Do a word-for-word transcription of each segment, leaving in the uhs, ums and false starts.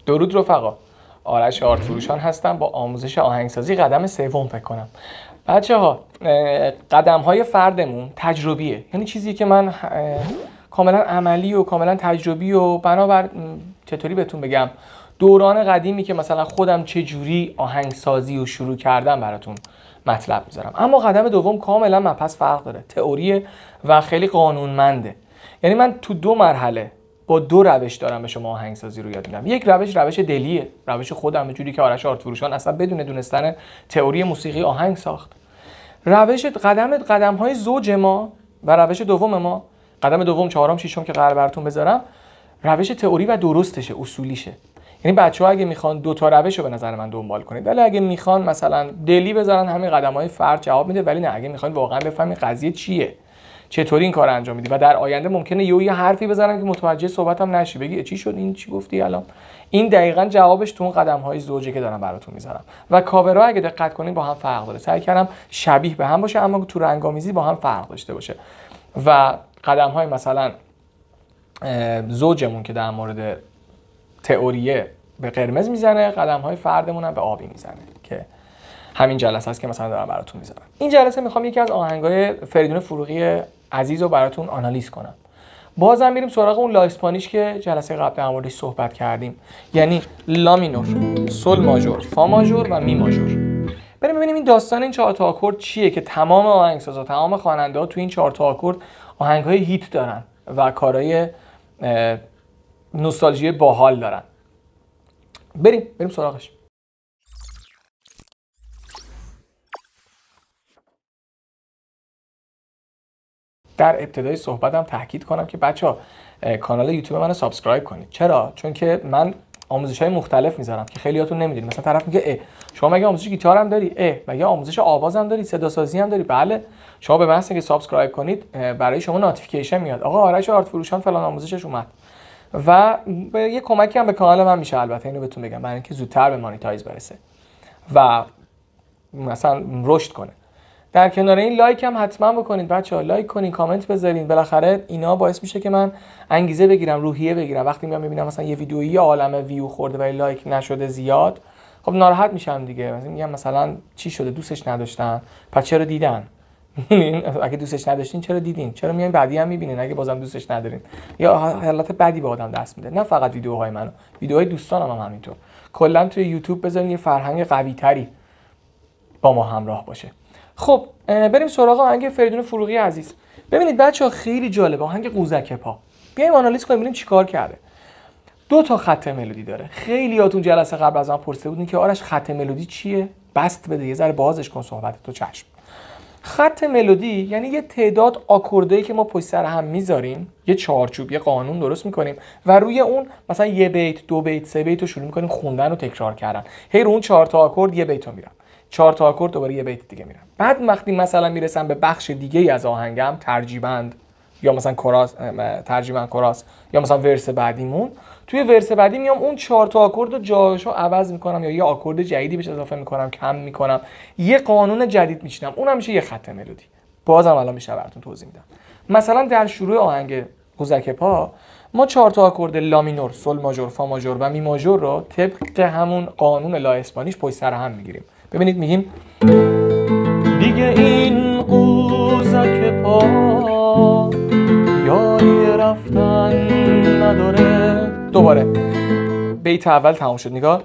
درود رفقا، آرش آرت فروشان هستم با آموزش آهنگسازی قدم سوم فکر کنم. بچه ها، قدم های فردمون تجربیه، یعنی چیزی که من کاملا عملی و کاملا تجربی و بنابر چطوری بهتون بگم دوران قدیمی که مثلا خودم چه جوری آهنگسازی و شروع کردم براتون مطلب میذارم. اما قدم دوم کاملا مبحث فرق داره، تئوریه و خیلی قانونمنده. یعنی من تو دو مرحله با دو روش دارم به شما آهنگسازی رو یاد میدم. یک روش روش دلیه، روش خودم، به جوری که آرش آرت فروشان اصلا بدون دونستن تئوری موسیقی آهنگ ساخت. روش قدم قدم های زوج ما و روش دوم ما، قدم دوم، چهارم، ششم که قرار براتون بذارم، روش تئوری و درستشه، اصولیشه. یعنی بچه‌ها اگه میخوان دو تا روش رو به نظر من دنبال کنید، ولی اگه میخوان مثلا دلی بذارن همین قدم‌های فرد جواب میده، ولی نه، اگه میخواین واقعا بفهمید قضیه چیه، چطوری این کار انجام میدی و در آینده ممکنه یهو یه حرفی بزنن که متوجه صحبتم نشی، بگی چی شد، این چی گفتی الان. این دقیقاً جوابش تو اون قدم‌های زوجه که دارم براتون میذارم. و کاورها اگه دقت کنین با هم فرق داره. سعی کردم شبیه به هم باشه اما تو رنگامیزی با هم فرق داشته باشه. و قدم‌های مثلا زوجمون که در مورد تئوریه به قرمز میزنه، قدم‌های فردمون هم به آبی میزنه که همین جلسه است که مثلا دارم براتون میذارم. این جلسه میخوام یکی از آهنگای فریدون فروغی عزیز رو براتون آنالیز کنم. بازم میریم سراغ اون لا اسپانیش که جلسه قبل در موردش صحبت کردیم، یعنی لا مینور، سل ماژور، فا ماژور و می ماژور. بریم ببینیم این داستان این چهار تا آکورد چیه که تمام آهنگسازا، تمام خواننده‌ها تو این چهار تا آکورد آهنگ‌های هیت دارن و کارهای نوستالژی باحال دارن. بریم بریم سراغش. در ابتدای صحبتم تاکید کنم که بچه‌ها کانال یوتیوب منو سابسکرایب کنید. چرا؟ چون که من آموزش‌های مختلف میذارم که خیلیاتون نمیدونید. مثلا طرف میگه اه شما مگه آموزش گیتار هم داری؟ اه مگه آموزش آواز هم داری؟ صدا سازی هم داری؟ بله. شما به محض اینکه سابسکرایب کنید برای شما نوتیفیکیشن میاد. آقا آرش آرت فروشان فلان آموزشش اومد. و یه کمکی هم به کانال من میشه، البته اینو بهتون بگم، برای اینکه زودتر به مانیتایز برسه و مثلا رشد کنه. در کنار این لایک هم حتما بکنید بچه‌ها، لایک کنین، کامنت بذارین. بالاخره اینا باعث میشه که من انگیزه بگیرم، روحیه بگیرم. وقتی میام میبینم مثلا یه ویدئویی یه عالمه ویو خورده ولی لایک نشده زیاد، خب ناراحت میشم دیگه. مثلا میگم مثلا چی شده، دوستش نداشتن، پس چرا دیدن؟ اگه دوستش نداشتین چرا دیدین؟ چرا میایین بعدی هم میبینین اگه بازم دوستش ندارین؟ یا حالت بدی به آدم دست میده. نه فقط ویدیوهای منو، ویدیوهای دوستانم هم همینطور. کلا توی یوتیوب بذارین یه فرهنگ قوی‌تری با ما همراه باشه. خب بریم سراغ آهنگ فریدون فروغی عزیز. ببینید بچه‌ها خیلی جالبه آهنگ قوزک پا. بیایم آنالیز کنیم ببینیم چیکار کرده. دو تا خط ملودی داره. خیلیاتون جلسه قبل از من پرسیده بودین که آرش خط ملودی چیه؟ بست بده یه ذره بازش کن صحبت تو. چشم. خط ملودی یعنی یه تعداد آکوردایی که ما پشت سر هم میذاریم، یه چارچوب، یه قانون درست میکنیم و روی اون مثلا یه بیت، دو بیت، سه بیت رو شروع میکنیم خوندن و تکرار کردن. هی رو اون چهار تا آکورد یه بیت رو میرم. چهار تا آکورد دوباره یه بیت دیگه میرم. بعد وقتی مثلا میرسم به بخش دیگه ای از آهنگم، ترجیبند یا مثلا کراس، ترجیبند کراس یا مثلا ورس بعدیمون، توی ورس بعدی میام اون چهار تا آکورد رو جاشو عوض میکنم یا یه آکورد جدیدی بهش اضافه میکنم، کم میکنم، یه قانون جدید میچینم، اونم میشه یه خط ملودی. بازم الان میشه براتون توضیح میدم. مثلا در شروع آهنگ قوزک پا ما چهار تا آکورد لا مینور، سل ماژور، فا ماژور و می ماژور رو طبق همون قانون لا اسپانیش پشت سر هم میگیریم. ببینید میگیم دیگه این قوزک پا یاری رفتن نداره. دوباره بیت اول تمام شد. نگاه.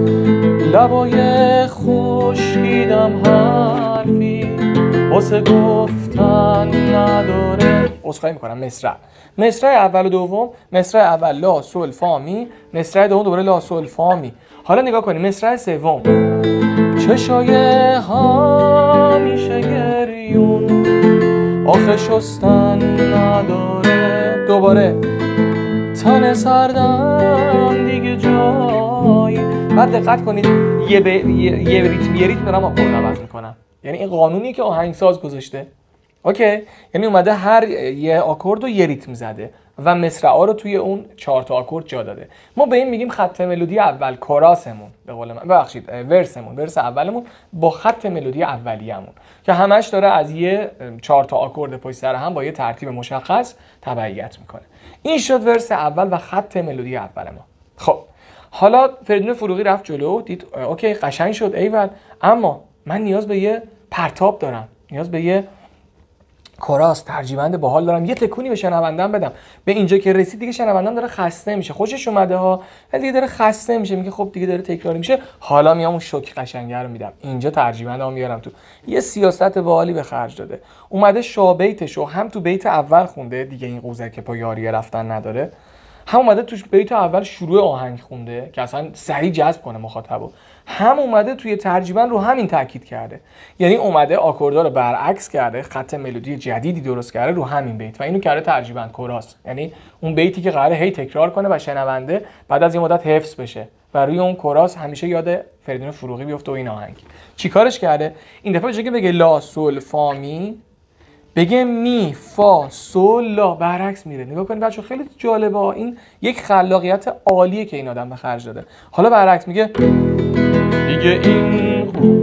لبای خشکیدم حرفی واسه گفتن نداره. عذرخواهی میکنم. مصرع مصرع اول و دوم، مصرع اول لا سل فا می، مصرع دوم دوباره لا سل فا می. حالا نگاه کنیم مصرع سوم. چشای همیشه گریون آخه شستن نداره. دوباره تن سردم دیگه جایی. بعد دقت کنید یه, ب... یه... یه ریتم یه ریتم دارم آکورد عوض میکنم. یعنی این قانونی که آهنگساز گذاشته. اوکی، یعنی اومده هر یه آکورد رو یه ریتم زده و مصرع‌ها رو توی اون چهار تا آکورد جا داده. ما به این میگیم خط ملودی اول، کوراسمون به قول من، ببخشید ورسمون، ورس اولمون با خط ملودی اولیه‌مون که همش داره از یه چهار تا آکورد پشت سر هم با یه ترتیب مشخص تبعیت میکنه. این شد ورس اول و خط ملودی اول ما. خب حالا فریدون فروغی رفت جلو، دید اوکی قشنگ شد ایول، اما من نیاز به یه پرتاب دارم، نیاز به یه کراس ترجیبند باحال دارم، یه تکونی به شنوندم بدم. به اینجا که رسید دیگه شنوندم داره خسته میشه، خوشش اومده ها ولی دیگه داره خسته میشه، میگه خب دیگه داره تکراری میشه، حالا میام اون شوک قشنگه رو میدم، اینجا ترجیبندام میارم تو. یه سیاست باحالی به خرج داده، اومده شابیتشو هم تو بیت اول خونده، دیگه این قوزک پا یاری رفتن نداره، هم اومده توش بیت اول شروع آهنگ خونده که اصلا سریع جذب کنه مخاطبو، هم اومده توی ترجیبند رو همین تاکید کرده، یعنی اومده آکوردا رو برعکس کرده، خط ملودی جدیدی درست کرده رو همین بیت و اینو کرده ترجیبند کراس، یعنی اون بیتی که قراره هی تکرار کنه و شنونده بعد از یه مدت حفظ بشه و روی اون کراس همیشه یاد فریدون فروغی بیفته و این آهنگ. چیکارش کرده؟ این دفعه بجای که بگه لا سول فا می، بگه می فا سول لا، برعکس میره. نگاه کنید بچه‌ها خیلی جالبه، این یک خلاقیت عالیه که این آدم به خرج داده. حالا برعکس میگه دیگه این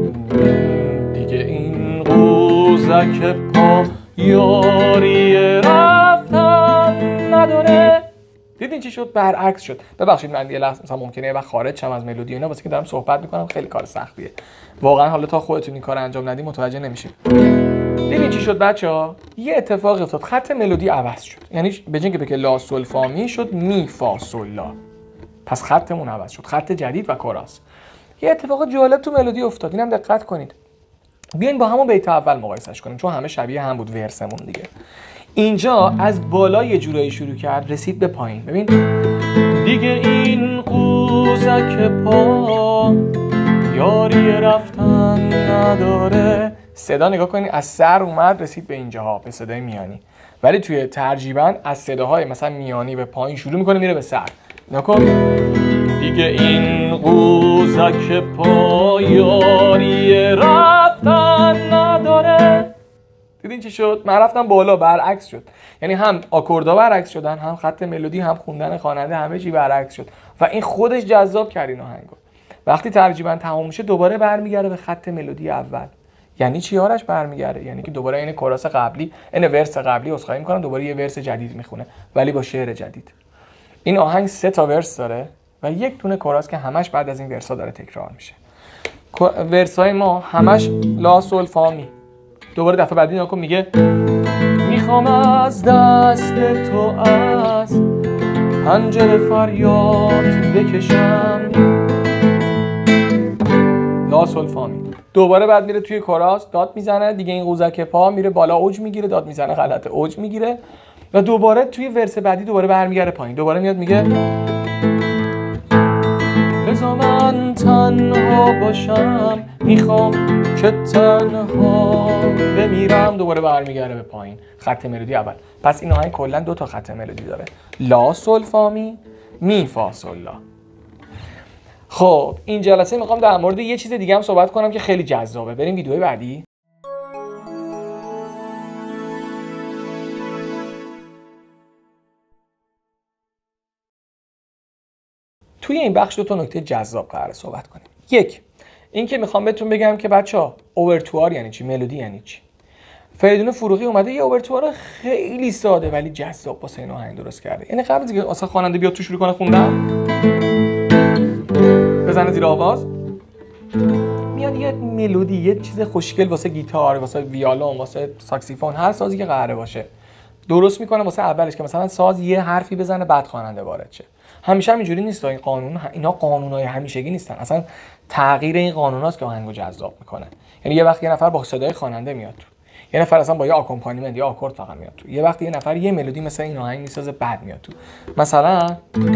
دیگه این قوزک پا یاری رفتن نداره. دیدین چی شد؟ برعکس شد. ببخشید من یه لحظه مثلا ممکنه یه وقت خارج شم از ملودی اینا واسه که دارم صحبت میکنم، خیلی کار سختیه واقعا، حالا تا خودتون این کارو انجام ندید متوجه نمیشید. دیدین چی شد بچه‌ها؟ یه اتفاق افتاد، خط ملودی عوض شد، یعنی به جای اینکه بگه لا سول فا می شد می فا سول لا، پس خطمون عوض شد، خط جدید و کراس. یه اتفاق جالب تو ملودی افتاد، اینم دقت کنید. بیاین با همون بیت اول مقایسش کنیم چون همه شبیه هم بود ورسمون دیگه. اینجا از بالا یه جورایی شروع کرد رسید به پایین. ببین دیگه این قوزک پا یاری رفتن نداره، صدا نگاه کنید از سر اومد رسید به اینجاها به صدای میانی، ولی توی ترجیبند از صداهای مثلا میانی به پایین شروع میکنه میره به سر. نکن دیگه این قوزک پا یاری رفتن نداره. دیدین چی شد؟ من رفتم بالا، برعکس شد، یعنی هم آکوردا برعکس شدن، هم خط ملودی، هم خوندن خواننده، همه چی برعکس شد و این خودش جذاب کرد این آهنگو. وقتی ترجیباً تمام میشه دوباره برمیگرده به خط ملودی اول. یعنی چی آرش برمیگرده؟ یعنی که دوباره این کراس قبلی، این ورس قبلی اسخای میکنن، دوباره یه ورس جدید میخونه ولی با شعر جدید. این آهنگ سه تا ورس داره و یک دونه کراس که همش بعد از این ورسا داره تکرار میشه. ورسای ما همش لا سول فا می. دوباره دفعه بعدی نکن میگه میخوام از دست تو از پنجره فریاد بکشم، لا سول فا می. دوباره بعد میره توی کراس داد میزنه دیگه، این قوزک پا میره بالا اوج میگیره، داد میزنه غلطه اوج میگیره و دوباره توی ورس بعدی دوباره برمیگره پایین، دوباره میاد میگه بذار من تنها باشم میخوام که تنها بمیرم، دوباره برمیگره به پایین، خط ملودی اول. پس این آهنگ کلا دو تا خط ملودی داره، لا سول فا می، می فا سول لا. خب این جلسه میخوام در مورد یه چیز دیگه هم صحبت کنم که خیلی جذابه. بریم ویدیوی بعدی. توی این بخش دو تا نکته جذاب قراره صحبت کنیم. یک، این که میخوام بهتون بگم که بچه‌ها اوورتوار یعنی چی، ملودی یعنی چی. فریدون فروغی اومده یه اوورتوار خیلی ساده ولی جذاب واسه این آهنگ درست کرده. یعنی قبل از اینکه اصلا خواننده بیاد تو شروع کنه خوندن، بزنه زیر آواز، میاد یه ملودی، یه چیز خوشگل واسه گیتار، واسه ویولون، واسه ساکسیفون، هر سازی که قراره باشه درست میکنه واسه اولش که مثلا ساز یه حرفی بزنه بعد خواننده وارد شه. همیشه هم اینجوری نیست، این قانون اینا قانونای همیشگی نیستن، اصلا تغییر این قانوناست که آهنگو جذاب میکنه. یعنی یه وقت یه نفر با صدای خواننده میاد تو، یه نفر اصلا با یه آکومپانیمنت یا آکورد فقط میاد تو، یه وقت یه نفر یه ملودی مثلا این آهنگ میسازه بعد میاد تو. مثلا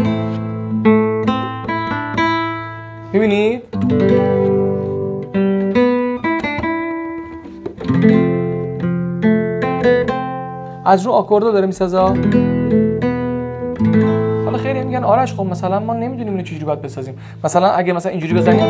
میبینید از رو آکوردا داره میسازه. حالا خیلی میگن آرش خب مثلا ما نمیدونیم اینو چجوری باید بسازیم، مثلا اگه مثلا اینجوری بزنیم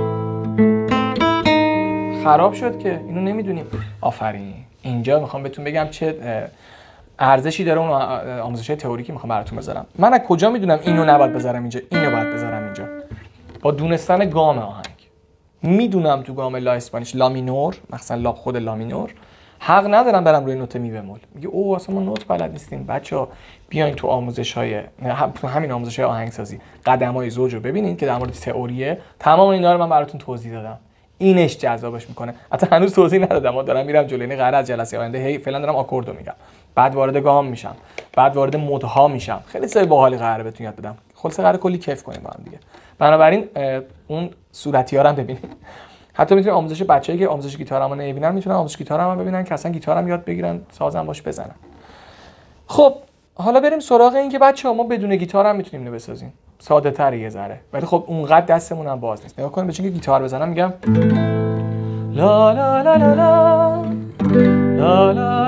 خراب شد که اینو نمیدونیم. آفرین، اینجا میخوام بهتون بگم چه ارزشی داره اون آموزش‌های تئوریکی میخوام براتون بذارم. من از کجا میدونم اینو نباید بذارم اینجا، اینو باید بذارم اینجا؟ با دونستن گام آهنگ. میدونم تو گام لا اسپانیش لا مینور، مثلا لا خود لا مینور حق ندارم برم روی نوت می بمول. میگه او اصلا ما نوت بلد نیستیم. بچه‌ها بیاین تو آموزش‌های تو همین آموزش‌های آهنگسازی قدم‌های زوج رو ببینید که در مورد تئوریه. تمام اینا رو من براتون توضیح دادم. اینش جذابش میکنه. حتی هنوز توضیح ندادم، دارم میرم جلوی، یعنی قرار از جلسه آینده هی فعلا دارم آکوردو میگم، بعد وارد گام میشم، بعد وارد مودها میشم. خیلی چیزای باحالی قراره بهتون یاد بدم. خلاصه قراره کلی کیف کنیم با هم دیگه. بنابراین اون صورتی‌ها رو هم ببینید. حتی میتونید آموزش بچه‌ای که آموزش گیتارمو نمیبینن میتونن آموزش گیتارم ببینن که اصلا گیتارم یاد بگیرن، سازم باش بزنن. خب حالا بریم سراغ این که بچه‌ها ما بدون گیتار هم میتونیم اینو بسازیم. ساده تر یه ذره، ولی خب اونقدر دستمون هم باز نیست. نگاه کنید، به چون که گیتار بزنم میگم لا لا لا لا لا لا لا لا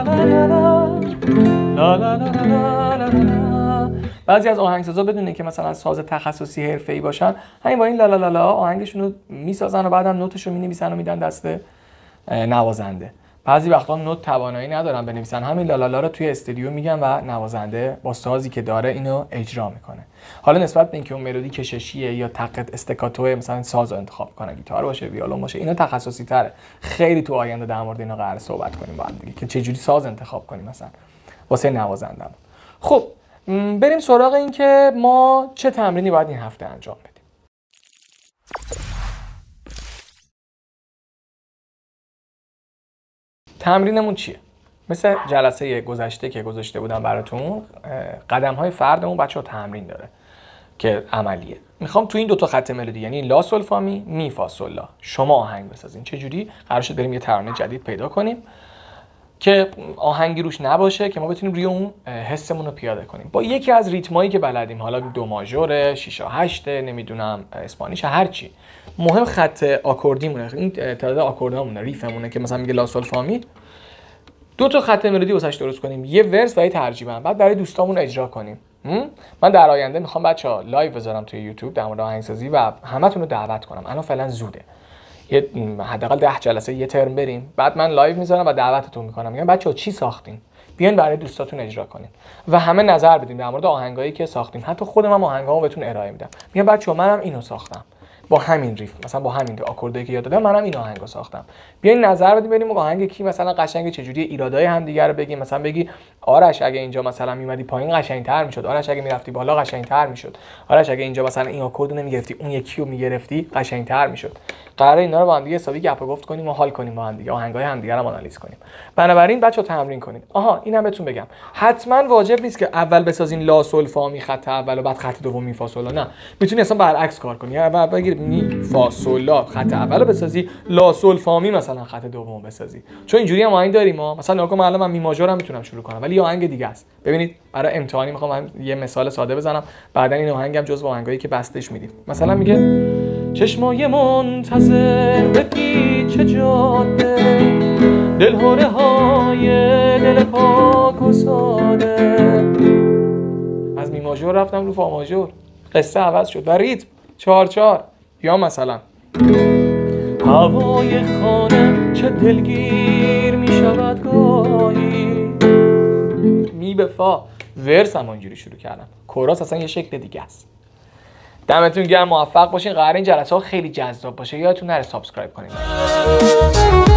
لا لا لا لا لا. بعضی از آهنگسازا بدون اینکه مثلا ساز تخصصی حرفه‌ای باشن، همین با این لا لا لا لا آهنگشون رو میسازن و بعدم نوتش رو مینویسن و میدن دست نوازنده. بعضی وقتا نوت توانایی ندارن بنویسن، همین لا لا لا رو توی استودیو میگن و نوازنده با سازی که داره اینو اجرا میکنه. حالا نسبت به اینکه اون ملودی کششیه یا تقت استکاتو مثلا ساز رو انتخاب کنه، گیتار باشه، ویولون باشه، اینا تخصصی تره. خیلی تو آینده در مورد اینا قرار صحبت کنیم با هم دیگه که چه جوری ساز انتخاب کنیم مثلا واسه نوازندم. خب بریم سراغ این که ما چه تمرینی باید این هفته انجام بدیم. تمرینمون چیه؟ مثل جلسه گذشته که گذاشته بودم براتون، قدم‌های فردمون بچه‌ها تمرین داره که عملیه. میخوام تو این دو تا خط ملودی، یعنی لا سول فا می، می فا سول لا، شما آهنگ بسازین. چه جوری؟ قرار شد بریم یه ترانه جدید پیدا کنیم که آهنگی روش نباشه که ما بتونیم روی اون حسمون رو پیاده کنیم با یکی از ریتمایی که بلدیم. حالا دو ماژور، شش هشت، نمیدونم اسپانیش، هر چی. مهم خط آکوردیمونه، این تعداد آکوردامونه، ریفمونه که مثلا میگه لا سول فا می. دو تا خط ملودی واسش درست کنیم، یه ورس و یه ترجیبا، بعد برای دوستامون اجرا کنیم. من در آینده میخوام بچه‌ها لایو بذارم توی یوتیوب در مورد آهنگسازی و همتون رو دعوت کنم. الان فعلا زوده. یه حداقل ده جلسه یه ترم بریم، بعد من لایو میذارم و دعوتتون میکنم. میگم بچه‌ها چی ساختین؟ بیاین برای دوستاتون اجرا کنین و همه نظر بدین در مورد آهنگایی که ساختیم. حتی خودم هم آهنگامو بهتون ارائه میدم. میگم بچه‌ها منم اینو ساختم با همین ریف، مثلا با همین آکوردایی که یاد دادم منم این آهنگو ساختم. بیاین نظر بدیم ببینیم آهنگ کی مثلا قشنگه، چه جوری ایرادای همدیگه رو بگیم. مثلا بگی آرش اگه اینجا مثلا میومدی پایین قشنگ‌تر میشد، آرش اگه میرفتی بالا قشنگ‌تر میشد، آرش اگه اینجا مثلا این آکورد نمیگرفتی اون یکی رو میگرفتی قشنگ‌تر میشد. قراره اینا رو با هم دیگه حسابی گپ و گفت کنیم و حال کنیم با هم دیگه، آهنگای همدیگه رو آنالیز کنیم. بنابراین بچه‌ها تمرین کنید. آها اینم بهتون بگم، حتما واجب نیست که اول بسازین لا سول فا می خط اول و بعد خط دوم می فا سول. نه، میتونی اصلا برعکس کار کنی. اول بگیر می فا سول لا خط اولو بسازی، لا سول فا می مثلا خط دومو بسازی. چون اینجوری هم آهنگ داریم ما. مثلا نگاه کن الان من می ماژور هم میتونم شروع کنم، ولی یه آهنگ دیگه است. ببینید برای امتحانی میخوام یه مثال ساده بزنم، بعدن این آهنگم جزو آهنگایی که بستش میدیم. مثلا میگه چشمای منتظر به پیچ جاده، دلهوره های دل پاک و ساده. از می ماژور رفتم رو فا ماژور، قصه عوض شد و ریتم چهار چهار. یا مثلا هوای خانه چه دلگیر می شود گاهی، می به فا. ورس هم اینجوری شروع کردم، کوراس اصلا یه شکل دیگه است. دمتون گرم، موفق باشین. قراره این جلسه ها خیلی جذاب باشه. یادتون نره سابسکرایب کنین.